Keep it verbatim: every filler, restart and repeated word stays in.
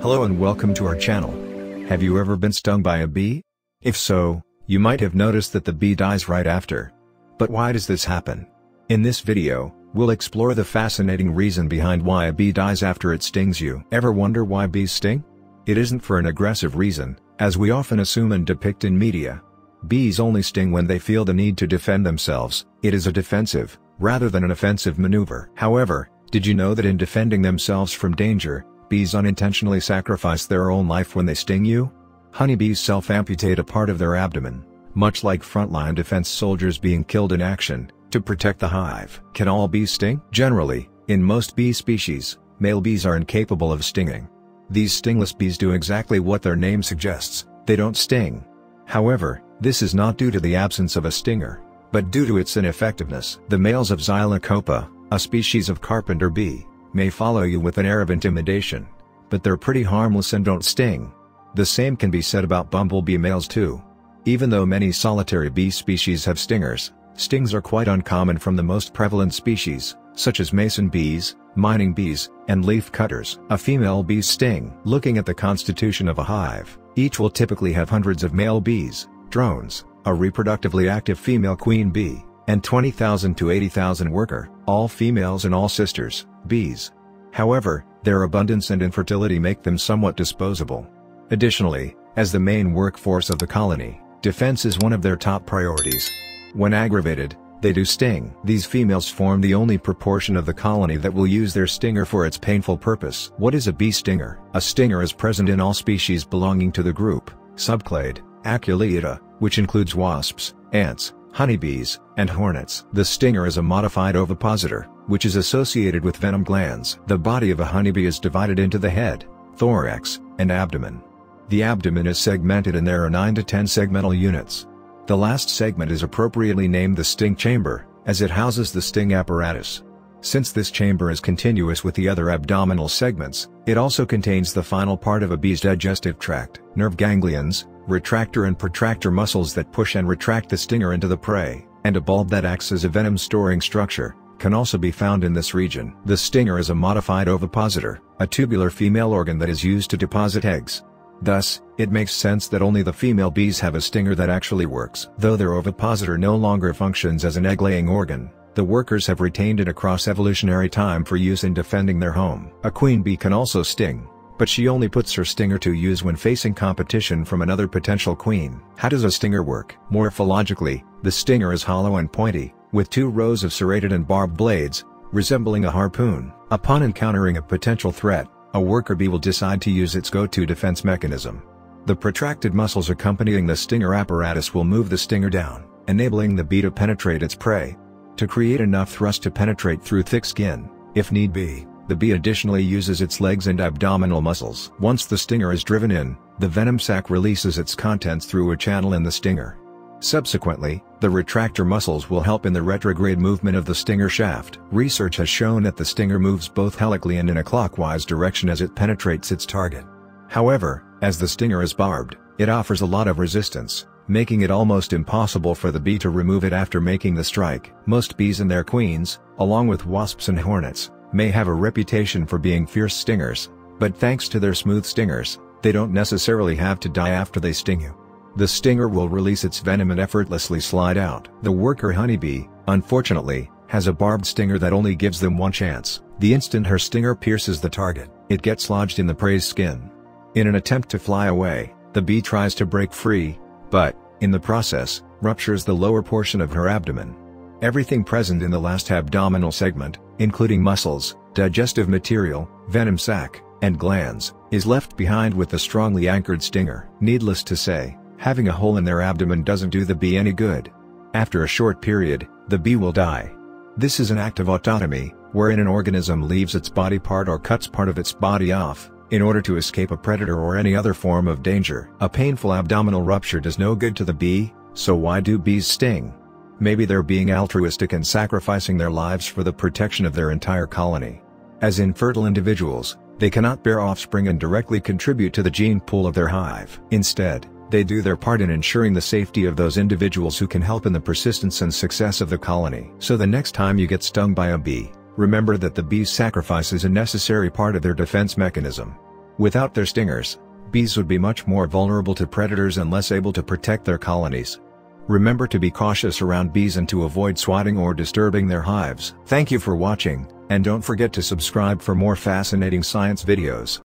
Hello and welcome to our channel. Have you ever been stung by a bee? If so, you might have noticed that the bee dies right after. But why does this happen? In this video, we'll explore the fascinating reason behind why a bee dies after it stings you. Ever wonder why bees sting? It isn't for an aggressive reason, as we often assume and depict in media. Bees only sting when they feel the need to defend themselves. It is a defensive, rather than an offensive maneuver. However, did you know that in defending themselves from danger, bees unintentionally sacrifice their own life when they sting you? Honeybees self-amputate a part of their abdomen, much like frontline defense soldiers being killed in action, to protect the hive. Can all bees sting? Generally, in most bee species, male bees are incapable of stinging. These stingless bees do exactly what their name suggests, they don't sting. However, this is not due to the absence of a stinger, but due to its ineffectiveness. The males of Xylocopa, a species of carpenter bee, may follow you with an air of intimidation, but they're pretty harmless and don't sting. The same can be said about bumblebee males too. Even though many solitary bee species have stingers, stings are quite uncommon from the most prevalent species, such as mason bees, mining bees, and leaf cutters. A female bee's sting. Looking at the constitution of a hive, each will typically have hundreds of male bees, drones, a reproductively active female queen bee, and twenty thousand to eighty thousand worker, all females and all sisters, bees. However, their abundance and infertility make them somewhat disposable. Additionally, as the main workforce of the colony, defense is one of their top priorities. When aggravated, they do sting. These females form the only proportion of the colony that will use their stinger for its painful purpose. What is a bee stinger? A stinger is present in all species belonging to the group Subclade, Aculeata, which includes wasps, ants, honeybees, and hornets. The stinger is a modified ovipositor, which is associated with venom glands. The body of a honeybee is divided into the head, thorax, and abdomen. The abdomen is segmented and there are nine to ten segmental units. The last segment is appropriately named the sting chamber, as it houses the sting apparatus. Since this chamber is continuous with the other abdominal segments, it also contains the final part of a bee's digestive tract, nerve ganglions, retractor and protractor muscles that push and retract the stinger into the prey, and a bulb that acts as a venom storing structure, can also be found in this region. The stinger is a modified ovipositor, a tubular female organ that is used to deposit eggs. Thus, it makes sense that only the female bees have a stinger that actually works. Though their ovipositor no longer functions as an egg-laying organ, the workers have retained it across evolutionary time for use in defending their home. A queen bee can also sting, but she only puts her stinger to use when facing competition from another potential queen. How does a stinger work? Morphologically, the stinger is hollow and pointy, with two rows of serrated and barbed blades, resembling a harpoon. Upon encountering a potential threat, a worker bee will decide to use its go-to defense mechanism. The protracted muscles accompanying the stinger apparatus will move the stinger down, enabling the bee to penetrate its prey. To create enough thrust to penetrate through thick skin, if need be, the bee additionally uses its legs and abdominal muscles. Once the stinger is driven in, the venom sac releases its contents through a channel in the stinger. Subsequently, the retractor muscles will help in the retrograde movement of the stinger shaft. Research has shown that the stinger moves both helically and in a clockwise direction as it penetrates its target. However, as the stinger is barbed, it offers a lot of resistance, making it almost impossible for the bee to remove it after making the strike. Most bees and their queens, along with wasps and hornets, may have a reputation for being fierce stingers, but thanks to their smooth stingers, they don't necessarily have to die after they sting you. The stinger will release its venom and effortlessly slide out. The worker honeybee, unfortunately, has a barbed stinger that only gives them one chance. The instant her stinger pierces the target, it gets lodged in the prey's skin. In an attempt to fly away, the bee tries to break free, but, in the process, ruptures the lower portion of her abdomen. Everything present in the last abdominal segment, including muscles, digestive material, venom sac, and glands, is left behind with the strongly anchored stinger. Needless to say, having a hole in their abdomen doesn't do the bee any good. After a short period, the bee will die. This is an act of autotomy, wherein an organism leaves its body part or cuts part of its body off, in order to escape a predator or any other form of danger. A painful abdominal rupture does no good to the bee, so why do bees sting? Maybe they're being altruistic and sacrificing their lives for the protection of their entire colony. As infertile individuals, they cannot bear offspring and directly contribute to the gene pool of their hive. Instead, they do their part in ensuring the safety of those individuals who can help in the persistence and success of the colony. So the next time you get stung by a bee, remember that the bee's sacrifice is a necessary part of their defense mechanism. Without their stingers, bees would be much more vulnerable to predators and less able to protect their colonies. Remember to be cautious around bees and to avoid swatting or disturbing their hives. Thank you for watching, and don't forget to subscribe for more fascinating science videos.